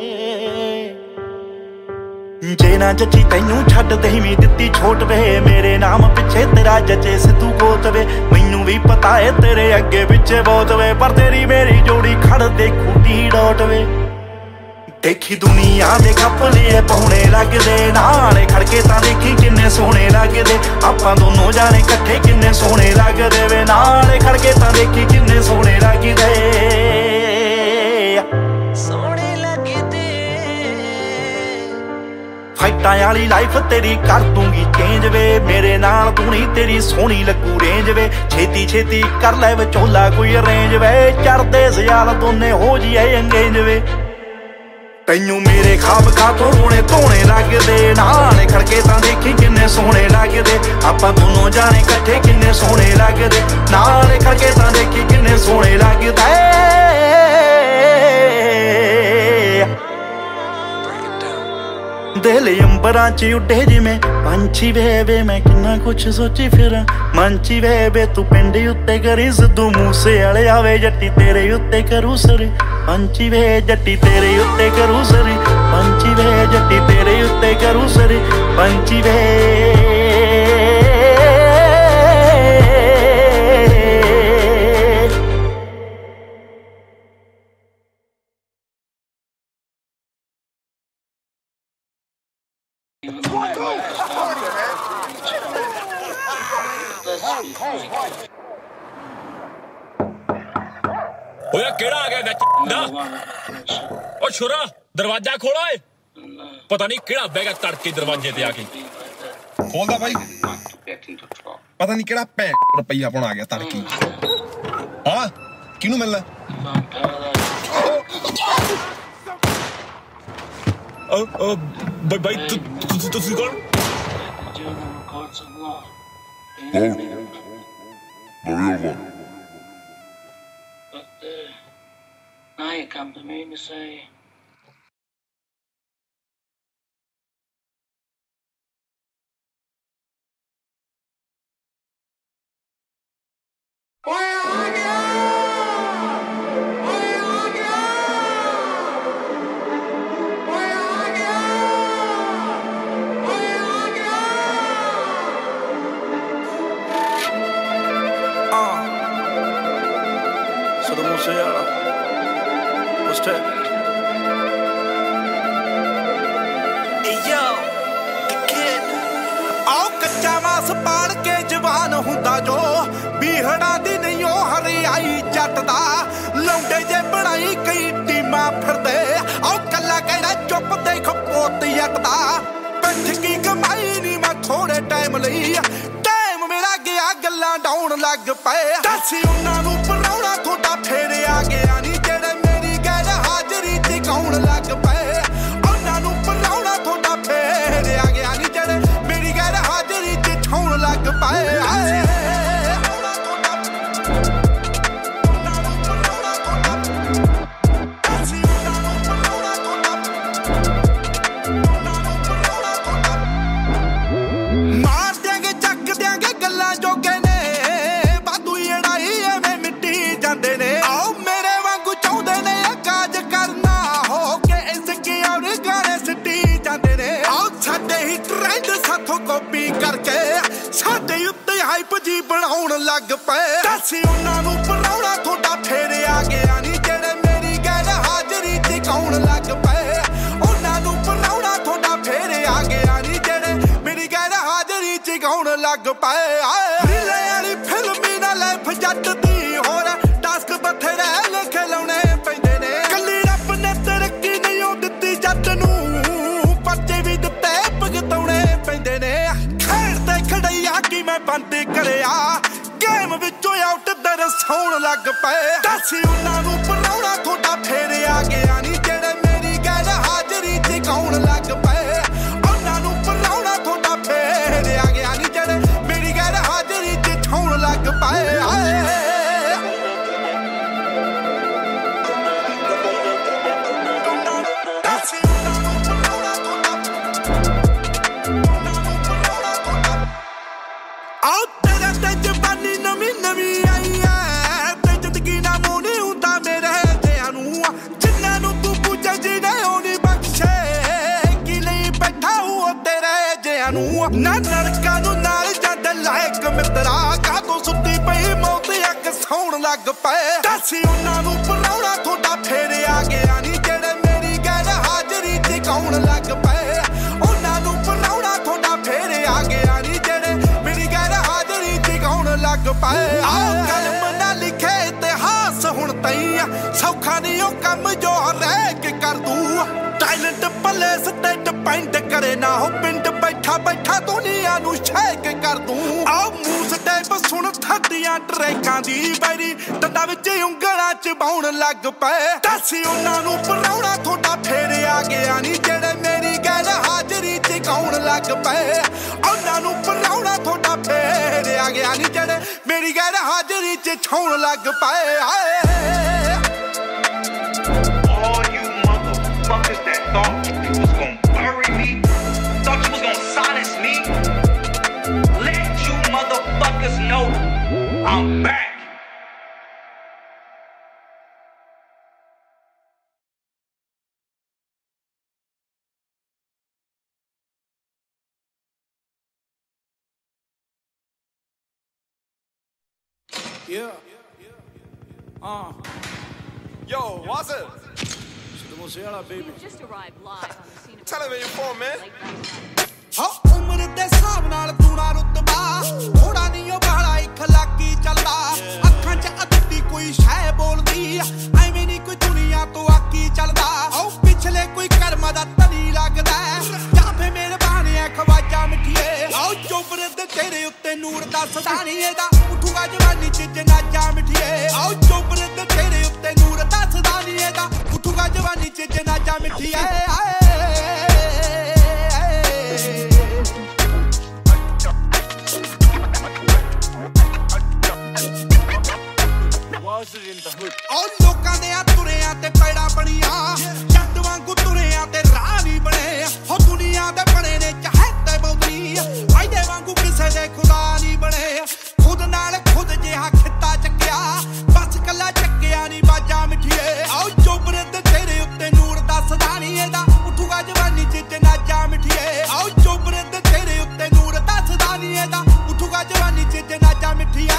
जे ना जची तैनू छड्ड देवी दित्ती छोट वे मेरे नाम पिछे तेरा जचे सिद्धू गोत वे मैनू भी पता है तेरे अगे पिछे बहुत वे पर तेरी मेरी जोड़ी खड़ दे खूटी डॉट वे देखी दुनिया दे कपले पौने लगदे नाल खड़के तां देखी किन्ने सोहणे लगदे आपां दोनों जाने इकट्ठे किन्ने सोहणे लगदे वे नाल खड़के तां देखी किन्ने सोहणे लगदे फाइटां वाली लाइफ तेरी कर दूंगी चेंज वे मेरे नाल तू नहीं तेरी सोहनी लगू रेंज वे छेती छेती कर लै विचोला कोई अरेंज वे चढ़दे सियाल दोने हो जिए अंगेज वे तैनू मेरे खाब खा तो रोने धोने लगदे नाल खड़के तां देखी किन्ने सोहणे लगदे आपां दोनों जाने इकट्ठे किन्ने सोहणे लगदे नाल खड़के तां देखी किन्ने सोहणे लगदे दिल अंबरां च उड्डे जिवें पंछी वे मैं किन्ना कुछ सोची फिरां मंची वे तू पिंड उत्ते करी सिद्धू मूसे वाले आवे जट्टी तेरे उत्ते करू सर पंछी वे जट्टी तेरे उत्ते करू सर पंछी वे जट्टी तेरे उत्ते करू सर पंछी वे ओए केड़ा आ गया ओ छुरा दरवाजा खोलो पता नहीं केड़ा बैगा तड़के दरवाजे ते आके खोलदा भाई पता नहीं केड़ा भैन रुपया पाउण आ गया तड़की हां किनू मिलना ओ भाई तू कौन the real one. Now you come to me and you say, Siddhu Moosewala. What's that? Hey yo, the kid. आओ कच्चा मास पाड़ के जवान हुंदा जो बीहड़ा दी नहीं ओ हरियाई जट दा लौंडे जे बनाई कई टीमां फिरदे आओ कल्ला कहड़ा चुप देख पोत जट दा पिठ की कमाई नहीं मैं थोड़े टाइम लई टाइम मेरा गया गल्लां ਡਾਉਣ ਲੱਗ ਪਏ ਦੱਸ ਉਹਨਾਂ ਨੂੰ ਪਰਾਉਣਾ ਤੁਹਾਡਾ ਫੇਰ ਆ ਗਿਆ ਨੀ ਜਿਹੜੇ ਮੇਰੀ ਗੈਰ ਹਾਜ਼ਰੀ ਚ ਗਾਉਣ ਲੱਗ ਪਏ ਉਹਨਾਂ ਨੂੰ ਪਰਾਉਣਾ ਤੁਹਾਡਾ ਫੇਰ ਆ ਗਿਆ ਨੀ ਜਿਹੜੇ ਮੇਰੀ ਗੈਰ ਹਾਜ਼ਰੀ ਚ ਠਾਉਣ ਲੱਗ ਪਏ ਕਾਪੀ ਕਰਕੇ ਸਾਡੇ ਉੱਤੇ ਹਾਈਪ ਜੀ ਬਣਾਉਣ ਲੱਗ ਪਏ ਦੱਸ ਉਹਨਾਂ ਨੂੰ ਪਰਾਉਣਾ ਤੁਹਾਡਾ ਫੇਰ ਆ ਗਿਆ ਨੀ ਜਿਹੜੇ ਮੇਰੀ ਗੈਰ ਹਾਜ਼ਰੀ ਚ ਗਾਉਣ ਲੱਗ ਪਏ ਉਹਨਾਂ ਨੂੰ ਪਰਾਉਣਾ ਤੁਹਾਡਾ ਫੇਰ ਆ ਗਿਆ ਨੀ ਜਿਹੜੇ ਮੇਰੀ ਗੈਰ ਹਾਜ਼ਰੀ ਚ ਗਾਉਣ ਲੱਗ ਪਏ ਰੀਲੇ ਵਾਲੀ ਫਿਲਮੀ ਨਾ ਲਾਈਫ ਜੱਟ ਦੀ ਹੋਰ ਟਾਸਕ ਬਥੇਰੇ ਲਿਖ ਲਾਉਣੇ ਪੈਂਦੇ ਨੇ ਕੱਲੀ ਰੱਬ ਨੇ ਤਰੱਕੀ ਨਹੀਂ ਉਹ ਦਿੱਤੀ ਜੱਟ ਨੂੰ ਪਰਚੇ ਵੀ ਦਿੱਤੇ ਭੁਗਤਾਉਣੇ ਪੈਂਦੇ ਨੇ ਖੇਡਦੇ ਖੜਈਆ ਕੀ ਮੈਂ ਬੰਦ ਕਰਿਆ ਗੇਮ ਵਿੱਚੋਂ ਆਊਟ ਦਰਸਾਉਣ ਲੱਗ ਪਏ ਦੱਸ ਉਹਨਾਂ ਨੂੰ ਪਰਾਉਣਾ ਤੁਹਾਡਾ ਫੇਰ ਆ ਗਿਆ ਨੀ ਜਿਹੜੇ ਮੇਰੀ ਗੈਰ ਹਾਜ਼ਰੀ ਚ ਗਾਉਣ ਲੱਗ ਪਏ ਉਹਨਾਂ ਨੂੰ ਪਰਾਉਣਾ ਤੁਹਾਡਾ ਫੇਰ ਆ ਗਿਆ ਨੀ ਜਿਹੜੇ ਮੇਰੀ ਗੈਰ ਹਾਜ਼ਰੀ ਚ ਠਾਉਣ ਲੱਗ ਪਏ ਨਾ ਨਰਕਾਂ ਨੂੰ ਨਾਲ ਜਦ ਲਾਇਕ ਮਿੱਤਰਾ ਕਾਹਤੋਂ ਸੁੱਤੀ ਪਈ ਮੌਤ ਅੱਖ ਸੌਣ ਲੱਗ ਪਏ ਦੱਸ ਉਹਨਾਂ ਨੂੰ ਪਰਾਉਣਾ ਤੁਹਾਡਾ ਫੇਰ ਆ ਗਿਆ ਨੀ ਜਿਹੜੇ ਮੇਰੀ ਗੈਰ ਹਾਜ਼ਰੀ ਚ ਗਾਉਣ ਲੱਗ ਪਏ ਉਹਨਾਂ ਨੂੰ ਪਰਾਉਣਾ ਤੁਹਾਡਾ ਫੇਰ ਆ ਗਿਆ ਨੀ ਜਿਹੜੇ ਮੇਰੀ ਗੈਰ ਹਾਜ਼ਰੀ ਚ ਗਾਉਣ ਲੱਗ ਪਏ ਆਹ ਕਲਮ ਨਾ ਲਿਖੇ ਇਤਿਹਾਸ ਹੁਣ ਤਈਆ ਸੌਖਾ ਨਹੀਂ ਉਹ ਕੰਮ ਜੋ ਰਹਿ ਕੇ ਕਰ ਦੂ ਟੈਲੈਂਟ ਪਲੇਸ ਤੇ ਡਿਪੈਂਡ ਕਰੇ ਨਾ ਹੋ ਪਿੰਡ ਬੈਠਾ ਬੈਠਾ ਦੁਨੀਆ ਨੂੰ ਛੇਕ ਕਰ ਦੂੰ ਆਹ ਮੂਸ ਟੈਪ ਸੁਣ ਥੱਡੀਆਂ ਟਰੈਕਾਂ ਦੀ ਬੈਰੀ ਡੰਡਾ ਵਿੱਚ ਉਂਗਲਾਂ ਚ ਬਾਉਣ ਲੱਗ ਪਏ ਦੱਸ ਉਹਨਾਂ ਨੂੰ ਪਰਾਉਣਾ ਤੁਹਾਡਾ ਫੇਰ ਆ ਗਿਆ ਨੀ ਜਿਹੜੇ ਮੇਰੀ ਗੈਰ ਹਾਜ਼ਰੀ ਚ ਗਾਉਣ ਲੱਗ ਪਏ ਉਹਨਾਂ ਨੂੰ ਪਰਾਉਣਾ ਤੁਹਾਡਾ ਫੇਰ ਆ ਗਿਆ ਨੀ ਜਿਹੜੇ ਮੇਰੀ ਗੈਰ ਹਾਜ਼ਰੀ ਚ ਠਾਉਣ ਲੱਗ ਪਏ Fuckers that thought you was gonna bury me, thought you was gonna silence me. Let you motherfuckers know I'm back. Yo, what's it? Baby. Just arrived live on the scene of television for man. ਉਮਰ ਦੇ ਹਿਸਾਬ ਨਾਲ ਤੂਣਾ ਰੁਤਬਾ ਥੋੜਾ ਨਹੀਂ ਉਹ ਬਾਲਾ ਇਖਲਾਕੀ ਚੱਲਦਾ ਅੱਖਾਂ 'ਚ ਅੱਧੀ ਕੋਈ ਸ਼ੈ ਬੋਲਦੀ ਐਵੇਂ ਨਹੀਂ ਕੋਈ ਦੁਨੀਆ ਤੋਂ ਆਕੀ ਚੱਲਦਾ ਆਉ ਪਿਛਲੇ ਕੋਈ ਕਰਮ ਦਾ ਤਨੀ ਲੱਗਦਾ ਜਾਂ ਫੇ ਮੇਰੇ ਬਾਣੇ ਖਵਾਜਾ ਮਿੱਠੀਏ ਆਉ ਚੋਬਰ ਦੇ ਤੇਰੇ ਉੱਤੇ ਨੂਰ ਦਾ ਸਦਾਨੀ ਇਹਦਾ ਉਠੂਗਾ ਜਵਾਨੀ 'ਚ ਜਨਾਜਾ ਮਿੱਠੀਏ ਆਉ ਚੋਬਰ ਦੇ ਤੇਰੇ ਉੱਤੇ ਨੂਰ ਦਾ ਸਦਾਨੀ ਇਹਦਾ ਉਠੂਗਾ ਜਵਾਨੀ 'ਚ ਜਨਾਜਾ ਮਿੱਠੀਏ ਉਹ ਲੋਕਾਂ ਦੇ ਆ ਤੁਰਿਆਂ ਤੇ ਪੈੜਾ ਬਣੀਆਂ ਜੱਟ ਵਾਂਗੂ ਤੁਰਿਆਂ ਤੇ ਰਾਹ ਨਹੀਂ ਬਣੇ ਹੋ ਦੁਨੀਆ ਦੇ ਬਣੇ ਨੇ ਚਾਹਤੇ ਬੌਦਰੀ ਵਾਇਦੇ ਵਾਂਗੂ ਕਿਸੇ ਦੇ ਖੁਦਾ ਨਹੀਂ ਬਣੇ ਖੁਦ ਨਾਲ ਖੁਦ ਜਿਹਾ ਖਿੱਤਾ ਚੱਕਿਆ ਬਸ ਕੱਲਾ ਚੱਕਿਆ ਨਹੀਂ ਬਾਜਾ ਮਿੱਠੀਏ ਆਓ ਚੋਬਰੇ ਤੇ ਤੇਰੇ ਉੱਤੇ ਨੂਰ ਦਾ ਸਦਾ ਨਹੀਂ ਇਹਦਾ ਉਠੂਗਾ ਜਵਾਨੀ ਚ ਜਨਾਜਾ ਮਿੱਠੀਏ ਆਓ ਚੋਬਰੇ ਤੇ ਤੇਰੇ ਉੱਤੇ ਨੂਰ ਦਾ ਸਦਾ ਨਹੀਂ ਇਹਦਾ ਉਠੂਗਾ ਜਵਾਨੀ ਚ ਜਨਾਜਾ ਮਿੱਠੀਏ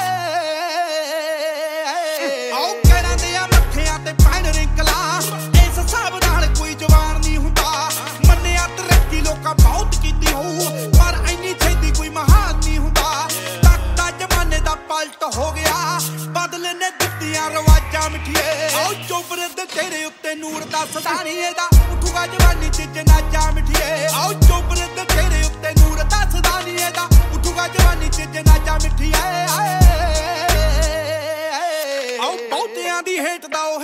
ਹੋ ਗਿਆ ਬਦਲੇ ਨੇ ਦਿੱਤੀਆਂ ਰਵਾਜਾਂ ਮਿੱਠੀਏ ਆਓ ਚੋਬਰੇ ਤੇ ਤੇਰੇ ਉੱਤੇ ਨੂਰ ਦਾ ਸਦਾ ਨਹੀਂ ਇਹਦਾ ਉਠੂਗਾ ਜਵਾਨੀ ਚ ਜਨਾਜਾ ਮਿੱਠੀਏ ਆਓ ਚੋਬਰੇ ਤੇ ਤੇਰੇ ਉੱਤੇ ਨੂਰ ਦਾ ਸਦਾ ਨਹੀਂ ਇਹਦਾ ਉਠੂਗਾ ਜਵਾਨੀ ਚ ਜਨਾਜਾ ਮਿੱਠੀਏ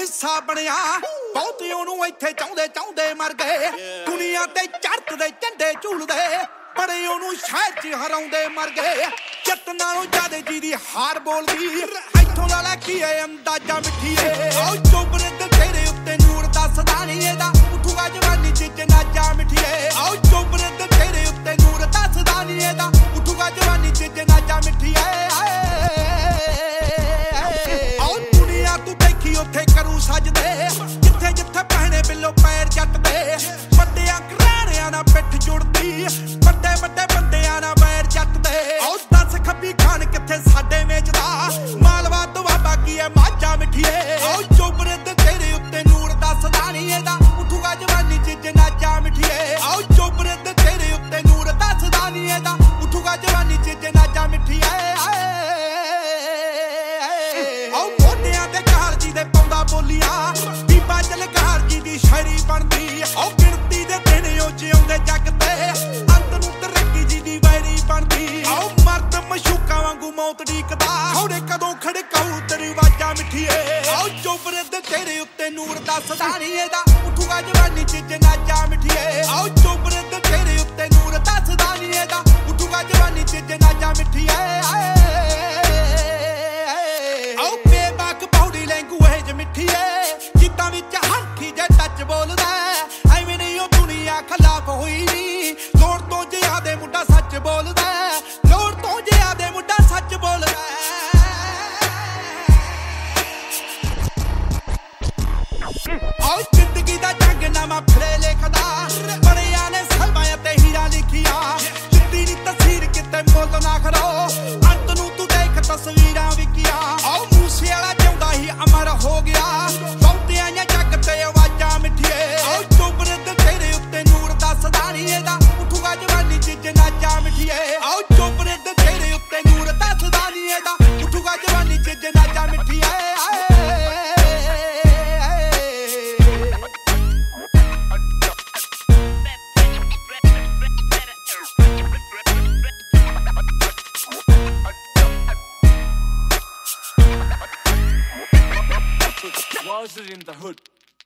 हिस्सा बनिया बहुत ओनू इत्थे चाहुंदे चाहुंदे मर गए दुनिया ते चढ़दे झंडे झूलदे बड़े ओनू शहर च हराउंदे मर गए जट नालों ज्यादा जी दी हार बोलदी इत्थों ला लै की अंदाजा मिठीए आओ चोबरे ते तेरे उत्ते नूर दसदा नी एदा उठूगा जवानी च जनाजा मिठीए आओ चोबरे ते तेरे उत्ते नूर दसदा नी एदा उठूगा जवानी च जनाजा मिठीए आओ दुनिया तू देखी उत्थे करू सजदे जिथे जिथे पहने बिलो पैर जट दे बड्डियां घराणियां नाल पिठ जुड़दी बड्डे बड्डे बंदियां नाल बैर जट दे आओ दस खब्बी खान किथे साडे वेचदा मालवा दुआबा की है माजा मिठीए आओ चोबरे ते तेरे उत्ते नूर दसदा नी एदा उठूगा जवानी च जनाजा मिठीए आओ चोबरे ते तेरे उत्ते नूर दसदा नी एदा उठूगा जवानी च जनाजा मिठीए आओ मोढियां ते घाल जी दे पौंदा बोलियां बीबा जलकार जी दी शायरी बनदी आओ गिणती दे दिन ओ जिउंदे जग ते अंत नूं तरक्की जी दी वैरी बनदी आओ मर्द मशूका वांगू मौत ढीकदा हौड़े कदों खड़काऊ तेरी वाजा मिठीए आओ चोबरे ते तेरे उत्ते नूर दसदा नी एदा उठूगा जवानी च जनाजा मिठीए आओ चोबरे ते तेरे उत्ते नूर दसदा नी एदा उठूगा जवानी च जनाजा मिठीए आओ बेबाक पौड़ी लैंगुएज मिठीए जिद्दां विच हंठी जे टच बोलदा ऐवें नहीं ओ दुनिया खिलाफ होई नी लोड़ तो जियादे मुंडा सच बोलदा लोड़ तो जियादे मुंडा सच बोलदा आओ जिंदगी दा जंग नामा फिरे लिखदा बड़ियां ने सलमा ते हीरा लिखिया जिद्दी नी तस्वीर किते मुੱਲ ना खड़ो अंत नूं तू देख तस्वीरां विकिया आओ मूसे वाला जिउंदा ही अमर हो गया बहुते आईयां जग ते आवाजां मिठीए आओ चोबरे ते तेरे उत्ते नूर दसदा नी एदा उठूगा जवानी च जनाजा मिठीए आओ चोबरे ते तेरे उत्ते नूर दसदा नी एदा उठूगा जवानी च जनाजा मिठीए Was it in the hood?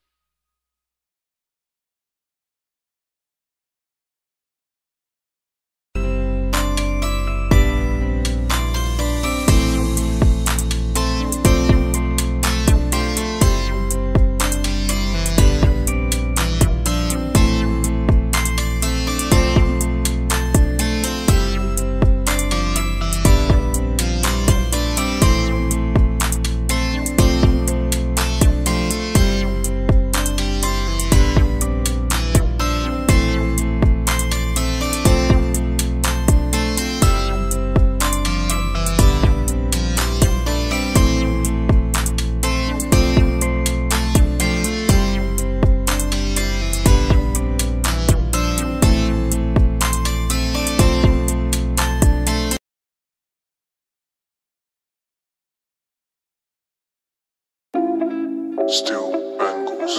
Still bangles.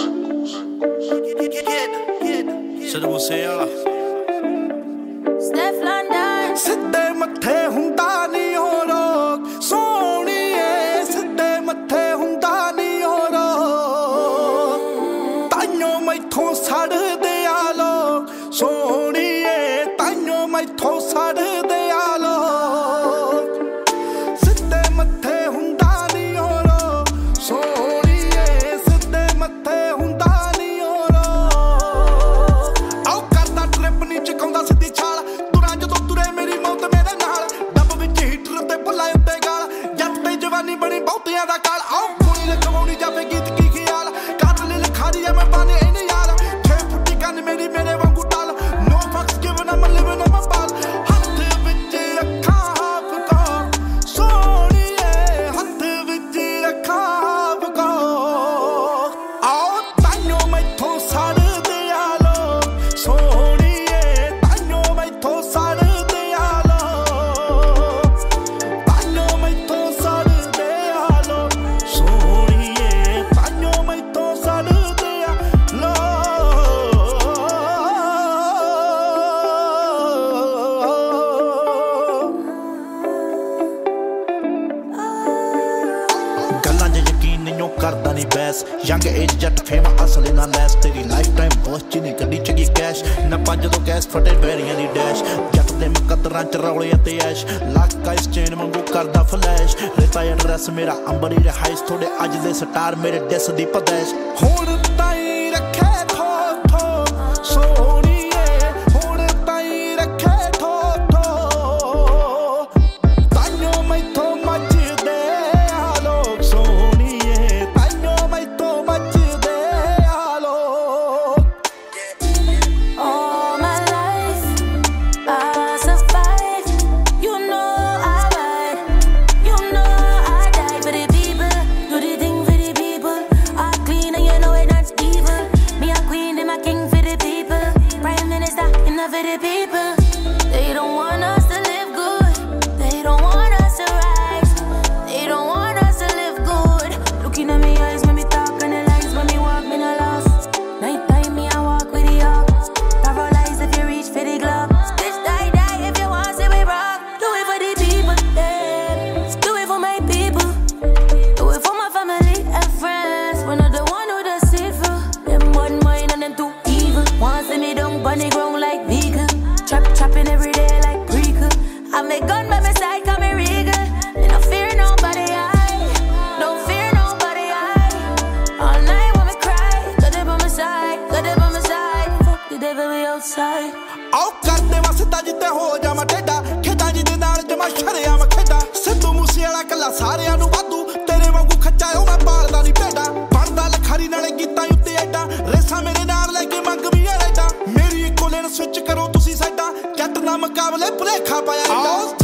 Sidhu Moosewala. Steph London. सिद्धे मत्थे हुंदा नी ओ रोग सोहणीए सिद्धे मत्थे हुंदा नी ओ रोग ताइयों मैथों सड़दे आ लोग सोहणीए ताइयों मैथों सड़दे आ लोग सिद्धे मत्थे हुंदा नी ओ रोग सोहणीए सिद्धे मत्थे हुंदा नी ओ रोग आओ करदा ट्रिप नी चकाउंदा सिद्धी छाल तुरां जदों तुरे मेरी मौत मेरे नाल डब विच हीटर ते भुल्ला उत्ते गाल जट ते जवानी बनी बहुतियां दा काल आओ कुड़ी लिखवाउणी जावे गीत की खियाल कातल लिखारी है मैं बाने इने यार 6 फुट्टी कन मेरी मेरे वांगू टाल no fucks given I'm living on my ball हत्थ विच रखां हाफ को सोहणीए हत्थ विच रखां हाफ को आओ ताइयों मैथों सड़दे आ लोग सोहणीए ताइयों मैथों सड़दे आ लोग ताइयों मैथों सड़दे आ लोग सोहणीए ताइयों ਤਾਈਓ ਕਰਦਾ ਨਹੀਂ ਬੈਸ ਯੰਗ ਏਜ ਜੱਟ ਫੇਮ ਅਸਲੀ ਨਾ ਲੈਸ ਤੇਰੀ ਲਾਈਫ ਟਾਈਮ ਬੋਸ ਚ ਨਹੀਂ ਗੱਡੀ ਚਗੀ ਕੈਸ਼ ਨਾ ਪੰਜ ਤੋਂ ਕੈਸ਼ ਫਟੇ ਬੈਰੀਆਂ ਦੀ ਡੈਸ਼ ਜੱਟ ਦੇ ਮੁਕੱਦਰਾਂ ਚ ਰੌਲੇ ਅਤੇ ਐਸ਼ ਲੱਕ ਆਈਸ ਚੇਨ ਵਾਂਗੂ ਕਰਦਾ ਫਲੈਸ਼ ਰੇਤਾ ਐਡਰੈਸ ਮੇਰਾ ਅੰਬਰੀ ਰਿਹਾਇਸ਼ ਥੋੜੇ ਅੱਜ ਦੇ ਸਟਾਰ ਮੇਰੇ ਡਿਸ ਦੀ ਪਦੈਸ਼ ਹੁਣ ਤਾਈ ਰੱਖੇ ਆਓ ਕਰਦੇ ਵਸਦਾ ਜਿੱਤੇ ਹੋ ਜਾਵਾਂ ਟੇਡਾ ਖੇਡਾਂ ਜਿਹਦੇ ਨਾਲ ਜਮਾ ਸ਼ਰਿਆ ਮੈਂ ਖੇਡਾਂ ਸਿੱਧੂ ਮੂਸੇ ਵਾਲਾ ਕੱਲਾ ਸਾਰਿਆਂ ਨੂੰ ਵਾਧੂ ਤੇਰੇ ਵਾਂਗੂ ਖੱਚਾ ਉਹ ਮੈਂ ਪਾਲਦਾ ਨਹੀਂ ਭੇਡਾਂ ਬਣਦਾ ਲਖਾਰੀ ਨਾਲੇ ਗੀਤਾਂ ਉੱਤੇ ਐਡਾ ਰੇਸਾਂ ਮੇਰੇ ਨਾਲ ਲੈ ਕੇ ਮੰਗ ਵੀ ਐਡਾ ਮੇਰੀ ਇੱਕੋ ਲੇਨ ਸਵਿਚ ਕਰੋ ਤੁਸੀਂ ਸਾਡਾ ਜੱਟ ਨਾ ਮੁਕਾਬਲੇ ਭੁਲੇਖਾ ਪਾਇਆ